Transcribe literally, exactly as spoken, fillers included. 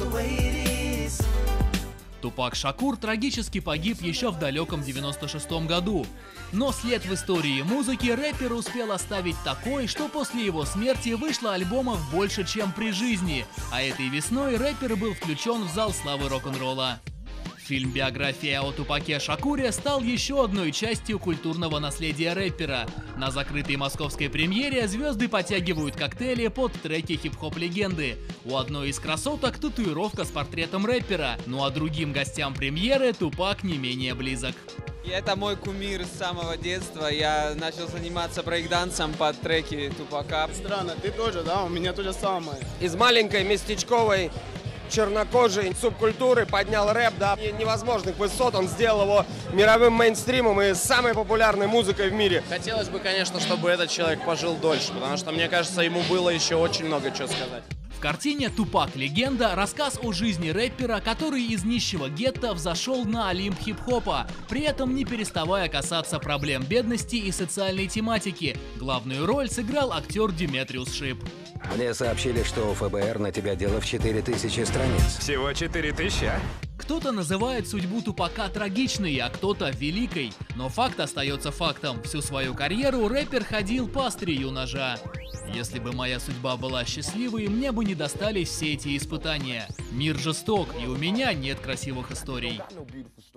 Тупак Шакур трагически погиб еще в далеком девяносто шестом году. Но след в истории музыки рэпер успел оставить такой, что после его смерти вышло альбомов больше, чем при жизни. А этой весной рэпер был включен в зал славы рок-н-ролла. Фильм «Биография о Тупаке Шакуре» стал еще одной частью культурного наследия рэпера. На закрытой московской премьере звезды подтягивают коктейли под треки хип-хоп легенды. У одной из красоток татуировка с портретом рэпера, ну а другим гостям премьеры Тупак не менее близок. Это мой кумир с самого детства. Я начал заниматься брейкдансом под треки Тупака. Странно, ты тоже, да? У меня то же самое. Из маленькой местечковой чернокожей субкультуры поднял рэп до невозможных высот. Он сделал его мировым мейнстримом и самой популярной музыкой в мире. Хотелось бы, конечно, чтобы этот человек пожил дольше, потому что, мне кажется, ему было еще очень много чего сказать. В картине «Тупак. Легенда» рассказ о жизни рэпера, который из нищего гетто взошел на олимп хип-хопа, при этом не переставая касаться проблем бедности и социальной тематики. Главную роль сыграл актер Деметриус Шип. Мне сообщили, что у ФБР на тебя дело в четыре тысячи страниц. Всего четыре тысячи, а? Кто-то называет судьбу Тупака трагичной, а кто-то великой. Но факт остается фактом. Всю свою карьеру рэпер ходил по острию ножа. Если бы моя судьба была счастливой, мне бы не достались все эти испытания. Мир жесток, и у меня нет красивых историй.